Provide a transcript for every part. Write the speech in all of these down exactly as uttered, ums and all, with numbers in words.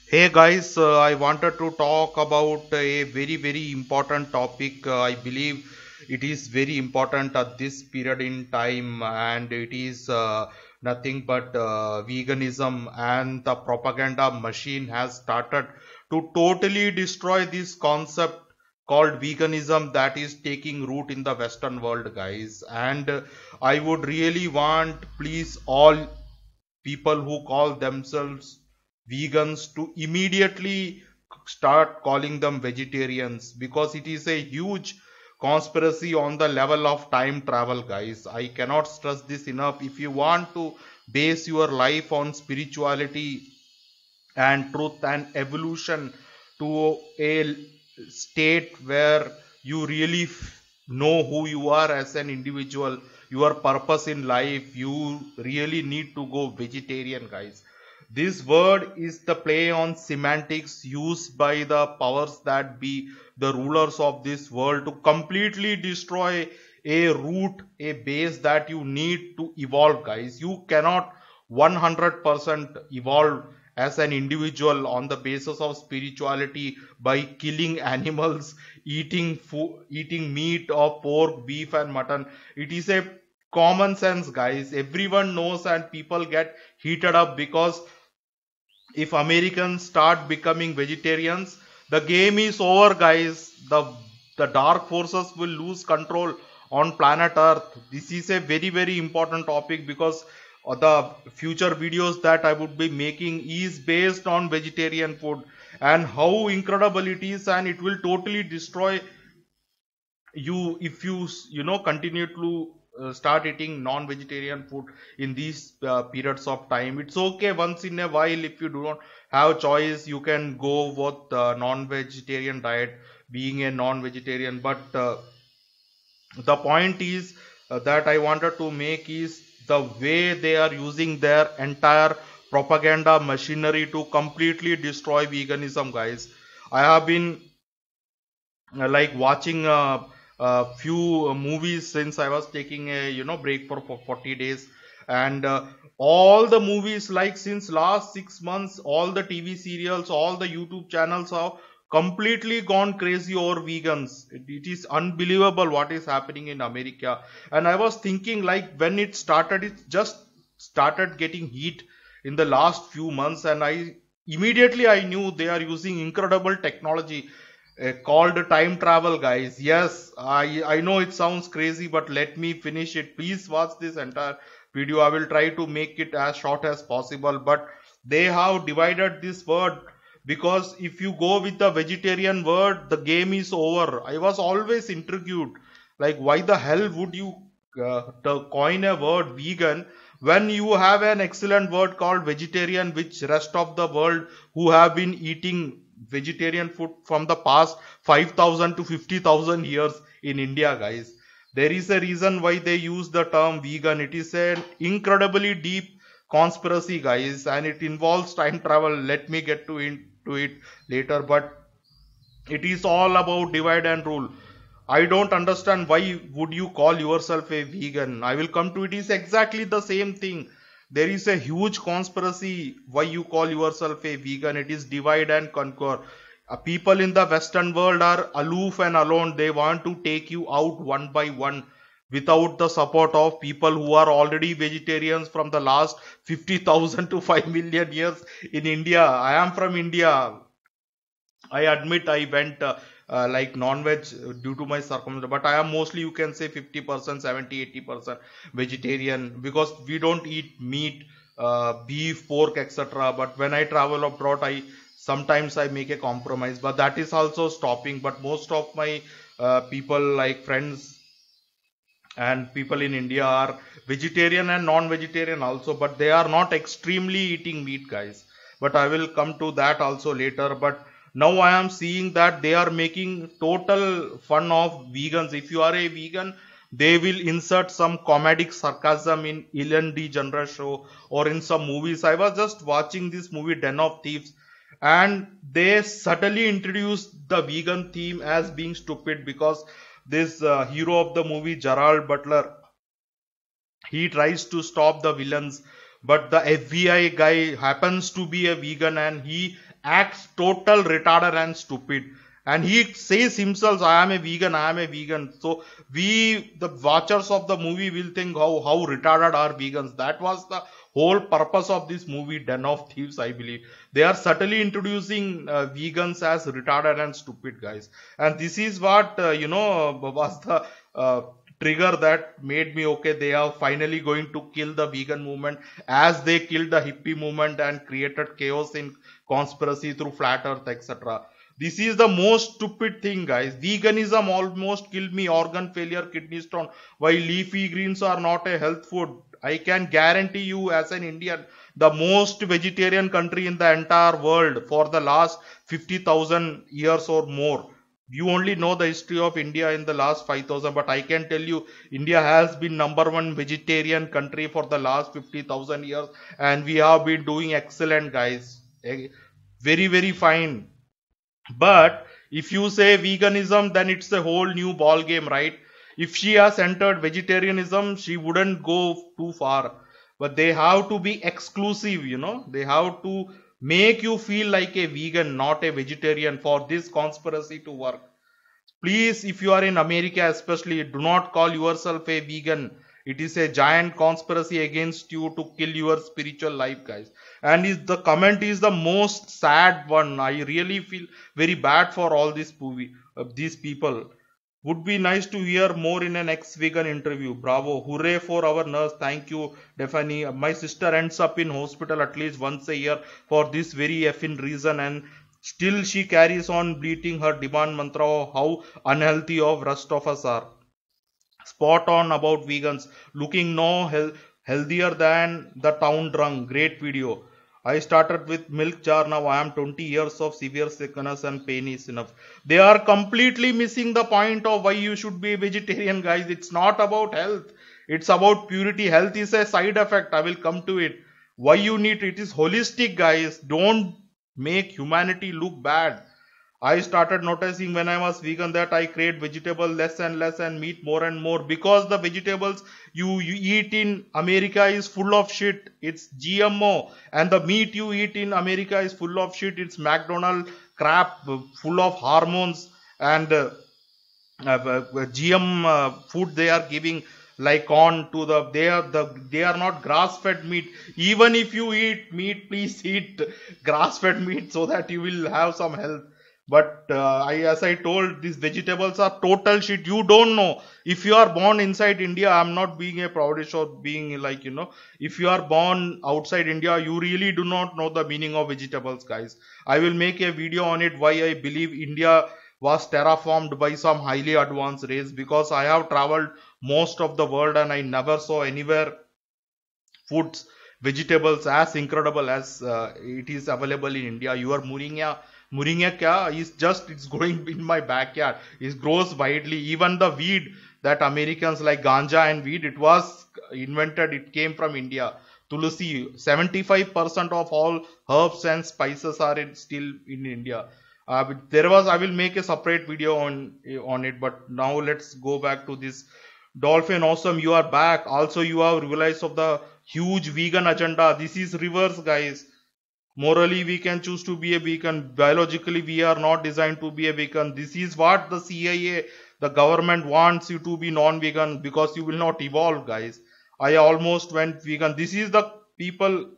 Hey guys, uh, I wanted to talk about a very, very important topic. Uh, I believe it is very important at this period in time, and it is uh, nothing but uh, veganism, and the propaganda machine has started to totally destroy this concept called veganism that is taking root in the Western world, guys. And uh, I would really want, please, all people who call themselves vegans to immediately start calling them vegetarians, because it is a huge conspiracy on the level of time travel, guys. I cannot stress this enough. If you want to base your life on spirituality and truth and evolution to a state where you really f- know who you are as an individual, your purpose in life, you really need to go vegetarian, guys. This word is the play on semantics used by the powers that be, the rulers of this world, to completely destroy a root, a base that you need to evolve, guys. You cannot one hundred percent evolve as an individual on the basis of spirituality by killing animals, eating food, eating meat of pork, beef and mutton. It is a common sense, guys. Everyone knows, and people get heated up because if Americans start becoming vegetarians, the game is over, guys. The the dark forces will lose control on planet Earth. This is a very, very important topic because uh, the future videos that I would be making is based on vegetarian food and how incredible it is, and it will totally destroy you if you you know continue to uh, start eating non-vegetarian food in these uh, periods of time. It's okay once in a while. If you do not have choice, you can go with uh, non-vegetarian diet, being a non-vegetarian. But uh, the point is uh, that I wanted to make is the way they are using their entire propaganda machinery to completely destroy veganism, guys. I have been uh, like watching a, a few uh, movies since I was taking a you know break for, for forty days, and uh, all the movies, like since last six months, all the T V serials, all the YouTube channels have completely gone crazy over vegans. It, it is unbelievable what is happening in America. And I was thinking, like, when it started, it just started getting heat in the last few months, and I immediately I knew they are using incredible technology uh, called time travel, guys. Yes, I I know it sounds crazy, but let me finish it. Please watch this entire video. I will try to make it as short as possible. But they have divided this word, because if you go with the vegetarian word, the game is over. I was always intrigued, like, why the hell would you uh, to coin a word vegan when you have an excellent word called vegetarian, which rest of the world who have been eating vegetarian food from the past five thousand to fifty thousand years in India, guys. There is a reason why they use the term vegan. It is an incredibly deep conspiracy, guys, and it involves time travel. Let me get to into it later, but it is all about divide and rule. I don't understand why would you call yourself a vegan. I will come to it. Is exactly the same thing. There is a huge conspiracy why you call yourself a vegan. It is divide and conquer. Uh, people in the Western world are aloof and alone. They want to take you out one by one without the support of people who are already vegetarians from the last fifty thousand to five million years in India. I am from India. I admit I went uh, uh, like non-veg due to my circumstances, but I am mostly, you can say, fifty percent, seventy, eighty percent vegetarian, because we don't eat meat, uh, beef, pork, et cetera. But when I travel abroad, I sometimes I make a compromise, but that is also stopping. But most of my uh, people, like friends and people in India, are vegetarian and non-vegetarian also, but they are not extremely eating meat, guys. But I will come to that also later. But now I am seeing that they are making total fun of vegans. If you are a vegan, they will insert some comedic sarcasm in Ellen DeGeneres show or in some movies. I was just watching this movie Den of Thieves, and they subtly introduced the vegan theme as being stupid, because this uh, hero of the movie, Gerald Butler, he tries to stop the villains but the F B I guy happens to be a vegan and he acts total retarded and stupid. And he says himself, I am a vegan, I am a vegan. So we, the watchers of the movie, will think how, how retarded are vegans. That was the whole purpose of this movie, Den of Thieves, I believe. They are subtly introducing uh, vegans as retarded and stupid guys. And this is what, uh, you know, was the uh, trigger that made me, okay, they are finally going to kill the vegan movement as they killed the hippie movement and created chaos in conspiracy through flat earth, et cetera. This is the most stupid thing, guys. Veganism almost killed me. Organ failure, kidney stone. Why leafy greens are not a health food. I can guarantee you as an Indian, the most vegetarian country in the entire world for the last fifty thousand years or more. You only know the history of India in the last five thousand, but I can tell you India has been number one vegetarian country for the last fifty thousand years, and we have been doing excellent, guys. Very, very fine. But if you say veganism, then it's a whole new ball game, right? If she has entered vegetarianism, she wouldn't go too far. But they have to be exclusive, you know. They have to make you feel like a vegan, not a vegetarian, for this conspiracy to work. Please, if you are in America especially, do not call yourself a vegan. It is a giant conspiracy against you to kill your spiritual life, guys. And is the comment is the most sad one. I really feel very bad for all this movie, uh, these people. Would be nice to hear more in an ex-vegan interview. Bravo. Hooray for our nurse. Thank you, Stephanie. My sister ends up in hospital at least once a year for this very effing reason, and still she carries on bleating her demand mantra of how unhealthy of rest of us are. Spot on about vegans. Looking no he healthier than the town drunk. Great video. I started with milk jar. Now I am twenty years of severe sickness and pain is enough. They are completely missing the point of why you should be a vegetarian, guys. It's not about health. It's about purity. Health is a side effect. I will come to it. Why you need it is holistic, guys. Don't make humanity look bad. I started noticing when I was vegan that I crave vegetable less and less and meat more and more, because the vegetables you, you eat in America is full of shit. It's G M O, and the meat you eat in America is full of shit. It's McDonald's crap, full of hormones and uh, uh, G M uh, food they are giving, like on to the they are the they are not grass fed meat. Even if you eat meat, please eat grass fed meat so that you will have some health. But uh, I, as I told, these vegetables are total shit. You don't know. If you are born inside India, I'm not being a proudish or being like, you know, if you are born outside India, you really do not know the meaning of vegetables, guys. I will make a video on it, why I believe India was terraformed by some highly advanced race, because I have traveled most of the world and I never saw anywhere foods, vegetables as incredible as uh, it is available in India. Your moringa Moringa kya is just, it's growing in my backyard. It grows widely. Even the weed that Americans like ganja and weed, it was invented, it came from India. Tulsi, seventy-five percent of all herbs and spices are in, still in India. Uh, there was, I will make a separate video on, on it, but now let's go back to this. Dolphin, awesome, you are back. Also, you have realized of the huge vegan agenda. This is reverse, guys. Morally, we can choose to be a vegan. Biologically, we are not designed to be a vegan. This is what the C I A, the government wants you to be non-vegan, because you will not evolve, guys. I almost went vegan. This is the people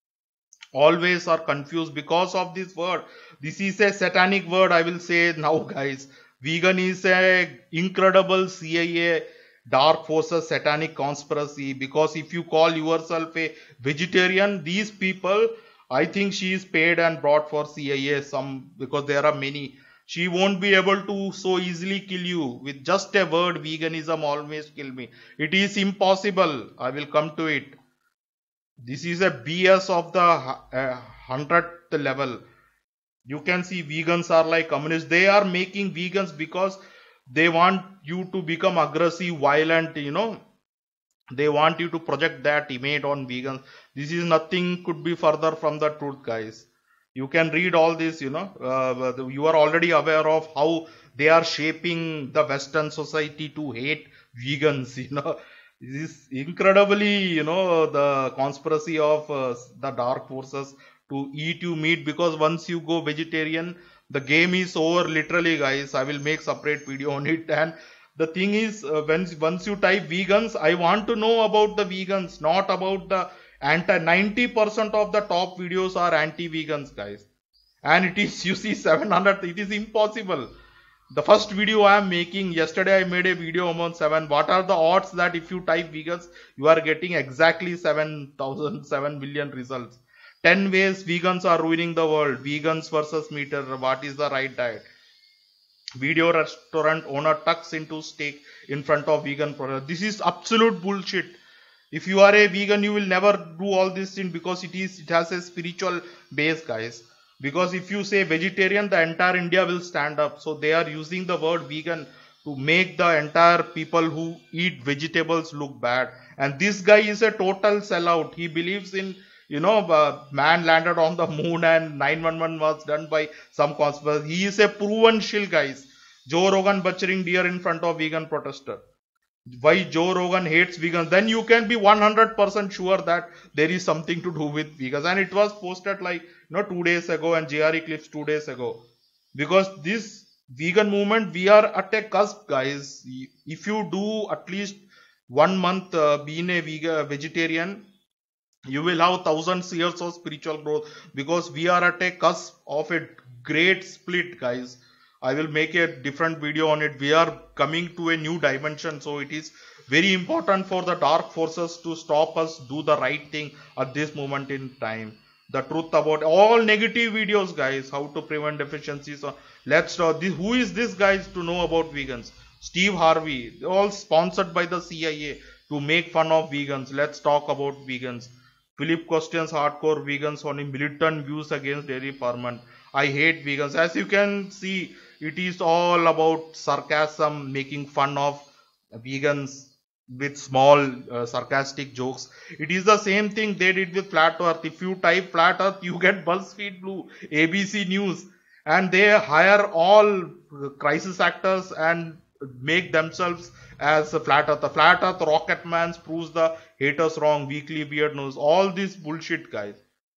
always are confused because of this word. This is a satanic word, I will say now, guys. Vegan is a incredible C I A dark forces satanic conspiracy, because if you call yourself a vegetarian, these people, I think she is paid and brought for C I A, some, because there are many. She won't be able to so easily kill you with just a word. Veganism always kill me. It is impossible. I will come to it. This is a B S of the uh, hundredth level. You can see vegans are like communists. They are making vegans because they want you to become aggressive, violent, you know. They want you to project that image on vegans. This is nothing could be further from the truth, guys. You can read all this, you know. Uh, you are already aware of how they are shaping the Western society to hate vegans, you know. This is incredibly, you know, the conspiracy of uh, the dark forces to eat you meat, because once you go vegetarian, the game is over, literally, guys. I will make separate video on it. And the thing is, uh, when once you type vegans, I want to know about the vegans, not about the anti. ninety percent of the top videos are anti-vegans, guys. And it is, you see, seven hundred. It is impossible. The first video I am making, yesterday I made a video about seven. What are the odds that if you type vegans, you are getting exactly seven thousand, seven million results? ten ways vegans are ruining the world. Vegans versus meat. What is the right diet? Video restaurant owner tucks into steak in front of vegan product. This is absolute bullshit. If you are a vegan, you will never do all this thing, because it is it has a spiritual base, guys. Because if you say vegetarian, the entire India will stand up. So they are using the word vegan to make the entire people who eat vegetables look bad. And this guy is a total sellout. He believes in, you know, uh, man landed on the moon and nine one one was done by some conspiracy. He is a proven shill, guys. Joe Rogan butchering deer in front of vegan protester. Why Joe Rogan hates vegans? Then you can be one hundred percent sure that there is something to do with vegans. And it was posted like, you know, two days ago, and J R E clips two days ago. Because this vegan movement, we are at a cusp, guys. If you do at least one month uh, being a vegan, vegetarian, you will have thousands years of spiritual growth, because we are at a cusp of a great split, guys. I will make a different video on it. We are coming to a new dimension, so it is very important for the dark forces to stop us do the right thing at this moment in time. The truth about all negative videos, guys, how to prevent deficiencies. Let's talk. This, who is this guys to know about vegans? Steve Harvey, all sponsored by the C I A to make fun of vegans. Let's talk about vegans. Philip questions hardcore vegans on militant views against dairy farmers. I hate vegans. As you can see, it is all about sarcasm, making fun of vegans with small uh, sarcastic jokes. It is the same thing they did with flat earth. If you type flat earth, you get BuzzFeed Blue, A B C News, and they hire all crisis actors and make themselves as a flat earth. The flat earth rocket man proves the haters wrong. Weekly Weird News. All this bullshit, guys.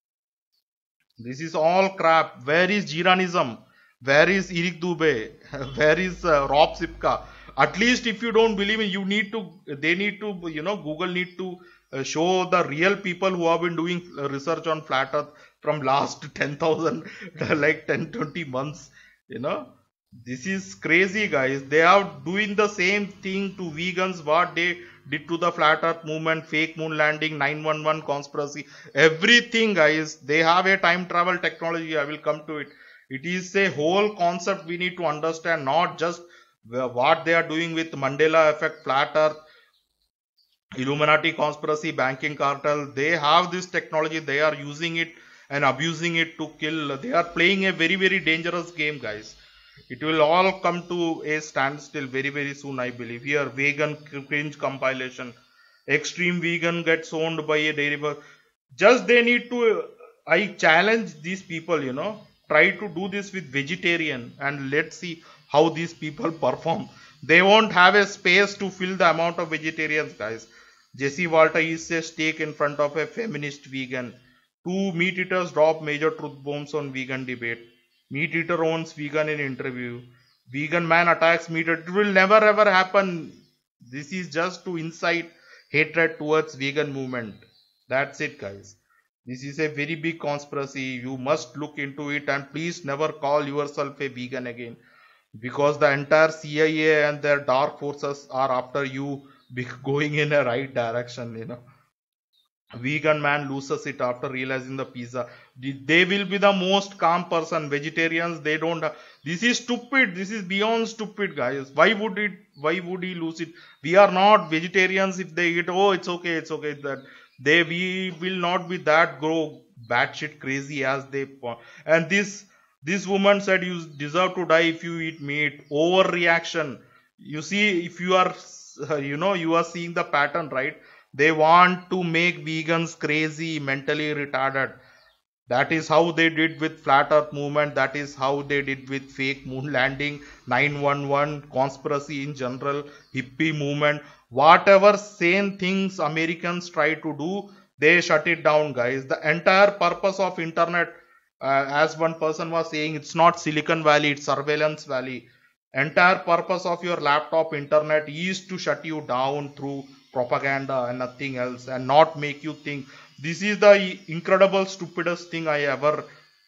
This is all crap. Where is Jiranism? Where is Eric Dubé? Where is uh, Rob Sipka? At least if you don't believe me, you need to, they need to, you know, Google need to uh, show the real people who have been doing research on flat earth from last ten thousand, like ten, twenty months, you know. This is crazy, guys. They are doing the same thing to vegans what they did to the flat earth movement, fake moon landing, nine one one conspiracy, everything, guys. They have a time travel technology. I will come to it. It is a whole concept we need to understand, not just what they are doing with Mandela effect, flat earth, Illuminati conspiracy, banking cartel. They have this technology. They are using it and abusing it to kill. They are playing a very, very dangerous game, guys. It will all come to a standstill very, very soon, I believe. Here, vegan cringe compilation. Extreme vegan gets owned by a dairy bar. Just they need to, I challenge these people, you know, try to do this with vegetarian, and let's see how these people perform. They won't have a space to fill the amount of vegetarians, guys. Jesse Walter eats a steak in front of a feminist vegan. Two meat eaters drop major truth bombs on vegan debate. Meat eater owns vegan in interview. Vegan man attacks meat eater. It will never ever happen. This is just to incite hatred towards vegan movement. That's it, guys. This is a very big conspiracy. You must look into it, and please never call yourself a vegan again, because the entire C I A and their dark forces are after you going in a right direction, you know. Vegan man loses it after realizing the pizza. They will be the most calm person. Vegetarians, they don't. This is stupid. This is beyond stupid, guys. Why would it? Why would he lose it? We are not vegetarians. If they eat, oh, it's okay, it's okay. That they we will not be that grow batshit crazy as they. And this this woman said you deserve to die if you eat meat. Overreaction. You see, if you are, you know, you are seeing the pattern, right? They want to make vegans crazy, mentally retarded. That is how they did with flat earth movement. That is how they did with fake moon landing, nine one one, conspiracy in general, hippie movement. Whatever sane things Americans try to do, they shut it down, guys. The entire purpose of internet, uh, as one person was saying, it's not Silicon Valley, it's Surveillance Valley. Entire purpose of your laptop internet is to shut you down through propaganda and nothing else, and not make you think. This is the incredible stupidest thing I ever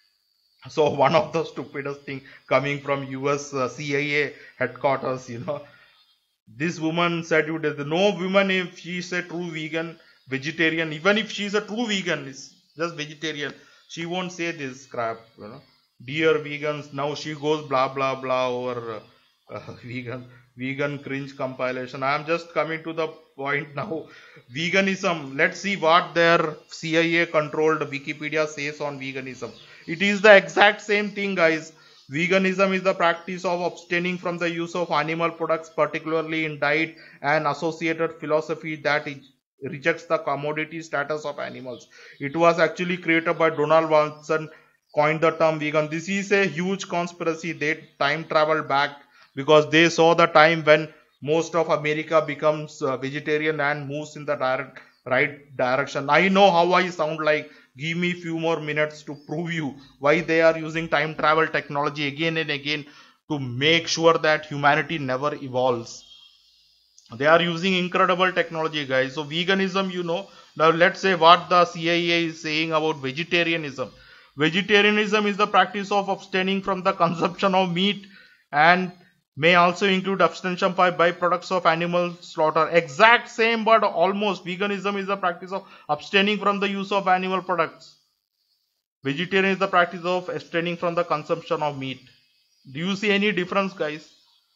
saw. One of the stupidest thing coming from U S uh, C I A headquarters, you know. This woman said, you did no woman, if she's a true vegan, vegetarian, even if she's a true vegan, is just vegetarian, she won't say this crap, you know. Dear vegans, now she goes blah blah blah over uh, uh, vegan vegan cringe compilation. I am just coming to the point now. Veganism, let's see what their C I A controlled Wikipedia says on veganism. It is the exact same thing, guys. Veganism is the practice of abstaining from the use of animal products, particularly in diet, and associated philosophy that it rejects the commodity status of animals. It was actually created by Donald Watson, coined the term vegan. This is a huge conspiracy. They time traveled back because they saw the time when most of America becomes uh, vegetarian and moves in the direct, right direction. I know how I sound like. Give me few more minutes to prove you why they are using time travel technology again and again to make sure that humanity never evolves. They are using incredible technology, guys. So veganism, you know. Now let's say what the C I A is saying about vegetarianism. Vegetarianism is the practice of abstaining from the consumption of meat and may also include abstention by byproducts of animal slaughter. Exact same, but almost. Veganism is the practice of abstaining from the use of animal products. Vegetarian is the practice of abstaining from the consumption of meat. Do you see any difference, guys?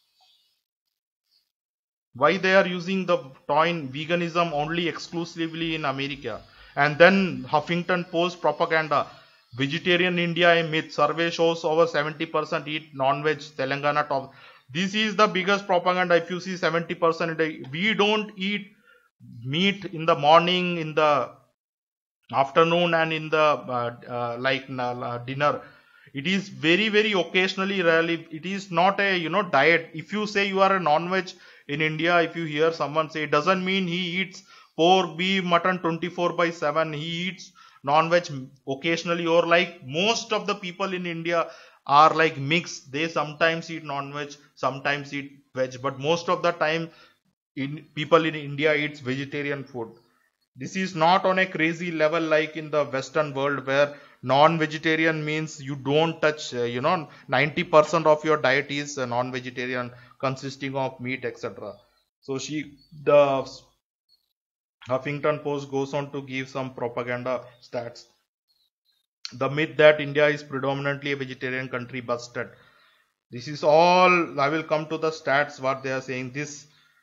Why they are using the term veganism only exclusively in America? And then Huffington Post propaganda. Vegetarian India a myth. Survey shows over seventy percent eat non-veg. Telangana top. This is the biggest propaganda. If you see seventy percent, we don't eat meat in the morning, in the afternoon, and in the uh, uh, like uh, dinner. It is very very occasionally, rarely. It is not a you know diet. If you say you are a non-veg in India, if you hear someone say, it doesn't mean he eats pork, beef, mutton twenty-four by seven. He eats non-veg occasionally, or like most of the people in India are like mixed. They sometimes eat non-veg, sometimes eat veg, but most of the time in people in India eats vegetarian food. This is not on a crazy level like in the Western world where non-vegetarian means you don't touch, uh, you know, ninety percent of your diet is uh, non-vegetarian, consisting of meat, et cetera. So she, the Huffington Post goes on to give some propaganda stats. The myth that India is predominantly a vegetarian country busted. This is all. I will come to the stats what they are saying. This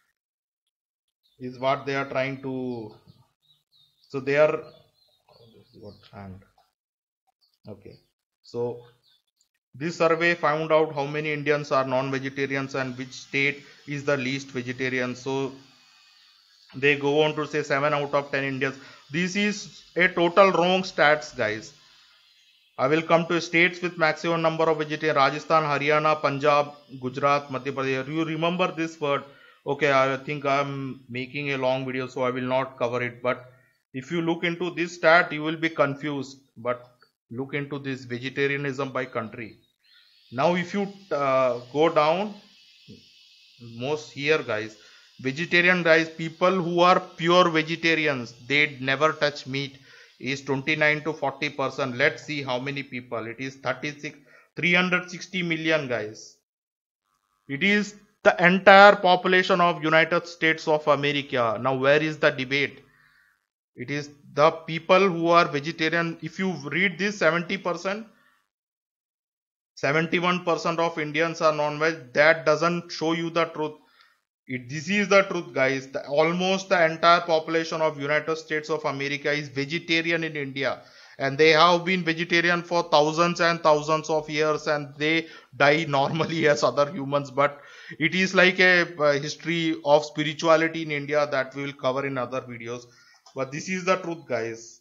is what they are trying to. So they are. What hand? Okay. So this survey found out how many Indians are non-vegetarians and which state is the least vegetarian. So they go on to say seven out of ten Indians. This is a total wrong stats, guys. I will come to states with maximum number of vegetarians. Rajasthan, Haryana, Punjab, Gujarat, Madhya Pradesh. You remember this word? Okay, I think I am making a long video, so I will not cover it. But if you look into this stat, you will be confused. But look into this vegetarianism by country. Now, if you uh, go down, most here, guys, vegetarian guys, people who are pure vegetarians, they never touch meat, is twenty-nine to forty percent. Let's see how many people. It is thirty-six, three hundred sixty million, guys. It is the entire population of United States of America. Now, where is the debate? It is the people who are vegetarian. If you read this, seventy percent, seventy-one percent of Indians are non-veg. That doesn't show you the truth. It, this is the truth, guys. The, almost the entire population of United States of America is vegetarian in India, and they have been vegetarian for thousands and thousands of years, and they die normally as other humans. But it is like a, a history of spirituality in India that we will cover in other videos. But this is the truth, guys.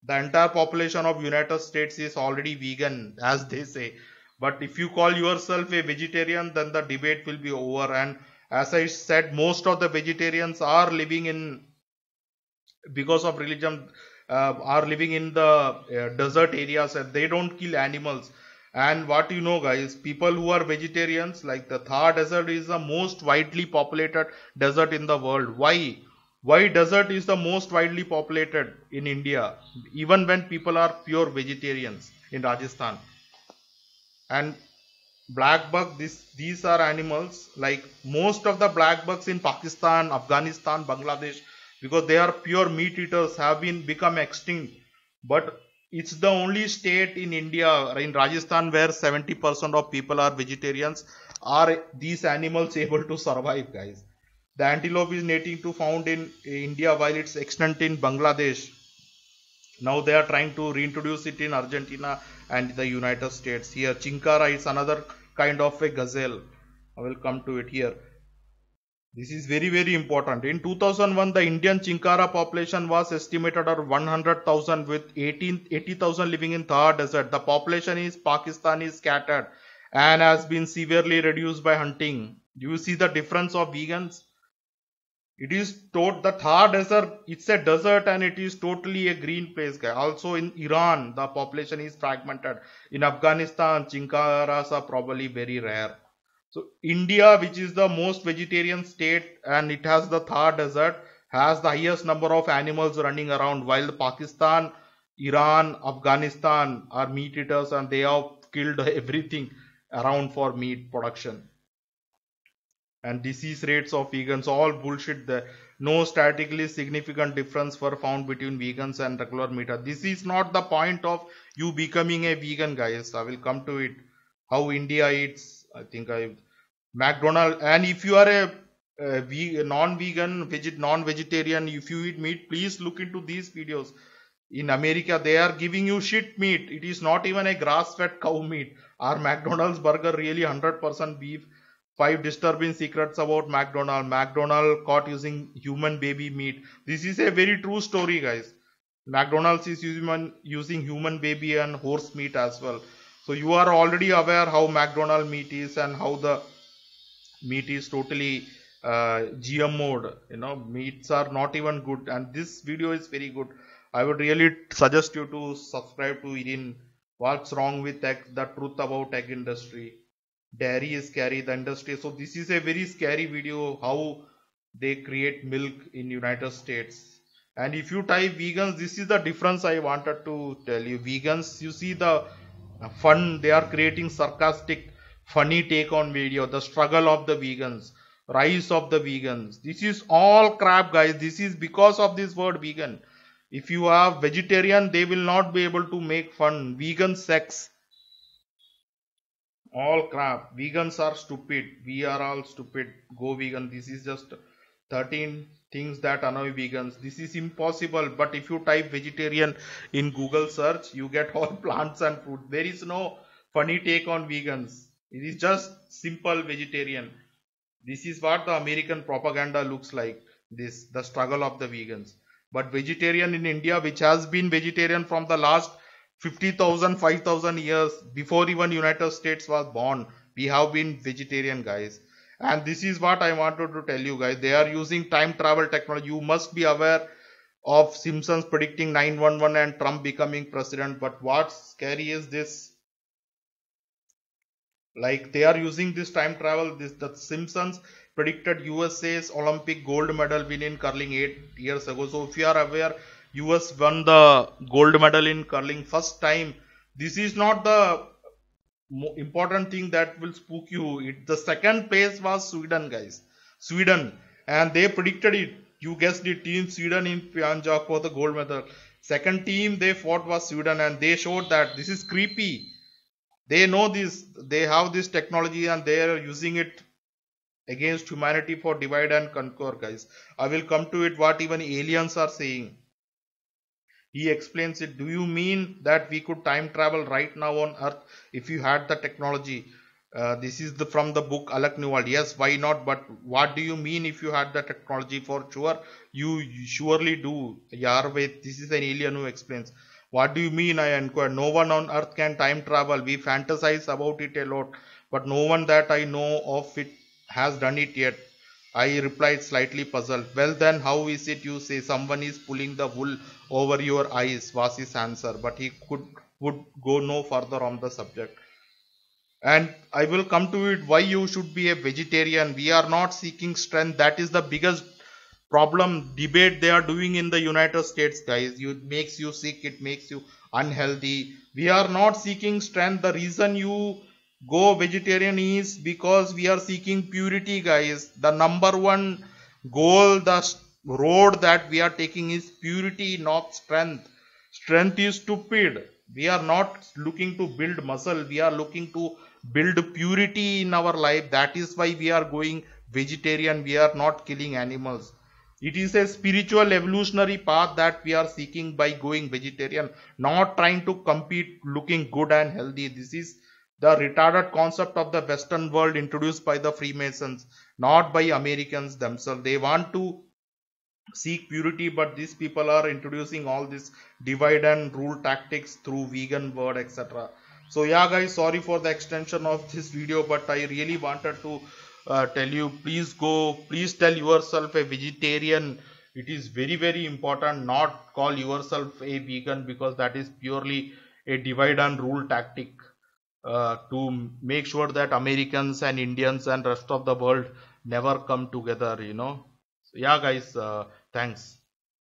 The entire population of United States is already vegan, as they say. But if you call yourself a vegetarian, then the debate will be over. And as I said, most of the vegetarians are living in, because of religion, uh, are living in the uh, desert areas, and they don't kill animals. And what you know, guys, people who are vegetarians, like the Thar desert is the most widely populated desert in the world. Why? Why desert is the most widely populated in India, even when people are pure vegetarians in Rajasthan? And black bug, this these are animals, like most of the black bugs in Pakistan, Afghanistan, Bangladesh, because they are pure meat eaters, have been become extinct. But it's the only state in India, in Rajasthan, where seventy percent of people are vegetarians. Are these animals able to survive, guys? The antelope is native to found in India, while it's extinct in Bangladesh. Now they are trying to reintroduce it in Argentina and the United States. Here, chinkara is another kind of a gazelle. I will come to it here. This is very, very important. In two thousand one, the Indian chinkara population was estimated at one hundred thousand, with eighty thousand living in Thar desert. The population is Pakistani scattered and has been severely reduced by hunting. Do you see the difference of vegans? It is taught the Thar desert, it's a desert and it is totally a green place, guy. Also in Iran, the population is fragmented. In Afghanistan, chinkaras are probably very rare. So India, which is the most vegetarian state and it has the Thar desert, has the highest number of animals running around, while Pakistan, Iran, Afghanistan are meat eaters and they have killed everything around for meat production. And disease rates of vegans, all bullshit there. No statistically significant difference were found between vegans and regular meat. This is not the point of you becoming a vegan, guys. I will come to it. How India eats, I think I McDonald's. And if you are a, a non-vegan, veget, non-vegetarian, if you eat meat, please look into these videos. In America, they are giving you shit meat. It is not even a grass-fed cow meat. Are McDonald's burger really one hundred percent beef? Five disturbing secrets about McDonald. McDonald caught using human baby meat. This is a very true story, guys. McDonald's is human, using human baby and horse meat as well. So you are already aware how McDonald meat is and how the meat is totally uh, G M O'd. You know, meats are not even good. And this video is very good. I would really suggest you to subscribe to Irin. What's wrong with egg? The truth about egg industry. Dairy is scary, the industry. So this is a very scary video, how they create milk in United States. And if you type vegans, this is the difference I wanted to tell you. Vegans, you see the fun, they are creating sarcastic, funny take on video, the struggle of the vegans, rise of the vegans. This is all crap, guys. This is because of this word vegan. If you are vegetarian, they will not be able to make fun. Vegan sex. All crap. Vegans are stupid. We are all stupid. Go vegan. This is just thirteen things that annoy vegans. This is impossible. But if you type vegetarian in Google search, you get all plants and fruit. There is no funny take on vegans. It is just simple vegetarian. This is what the American propaganda looks like. This, the struggle of the vegans. But vegetarian in India, which has been vegetarian from the last fifty thousand, five thousand years, before even United States was born, we have been vegetarian, guys. And this is what I wanted to tell you, guys. They are using time travel technology. You must be aware of Simpsons predicting nine one one and Trump becoming president. But what's scary is this. Like, they are using this time travel. This the Simpsons predicted U S A's Olympic gold medal win in curling eight years ago. So if you are aware, U S won the gold medal in curling first time. This is not the important thing that will spook you. It, the second place was Sweden, guys. Sweden. And they predicted it. You guessed it. Team Sweden in Pyeongchang for the gold medal. Second team they fought was Sweden, and they showed that this is creepy. They know this. They have this technology and they are using it against humanity for divide and conquer, guys. I will come to it what even aliens are saying. He explains it. Do you mean that we could time travel right now on Earth if you had the technology? Uh, this is the, from the book Alak New World. Yes, why not? But what do you mean if you had the technology? For sure, you surely do. Yarved, this is an alien who explains. What do you mean? I inquired. No one on earth can time travel. We fantasize about it a lot, but no one that I know of it has done it yet. I replied, slightly puzzled. Well, then, how is it you say someone is pulling the wool over your eyes? Was his answer, but he could would go no further on the subject. And I will come to it why you should be a vegetarian. We are not seeking strength. That is the biggest problem debate they are doing in the United States, guys. You, it makes you sick, it makes you unhealthy. We are not seeking strength. The reason you go vegetarian is because we are seeking purity, guys. The number one goal, the road that we are taking is purity, not strength. Strength is stupid. We are not looking to build muscle. We are looking to build purity in our life. That is why we are going vegetarian. We are not killing animals. It is a spiritual evolutionary path that we are seeking by going vegetarian, not trying to compete looking good and healthy. This is the retarded concept of the Western world introduced by the Freemasons, not by Americans themselves. They want to seek purity, but these people are introducing all this divide and rule tactics through vegan word, etc. So yeah, guys, sorry for the extension of this video, but I really wanted to uh, tell you, please go, please tell yourself a vegetarian. It is very very important. Not call yourself a vegan, because that is purely a divide and rule tactic uh, to make sure that Americans and Indians and rest of the world never come together, you know. So yeah, guys, uh, thanks.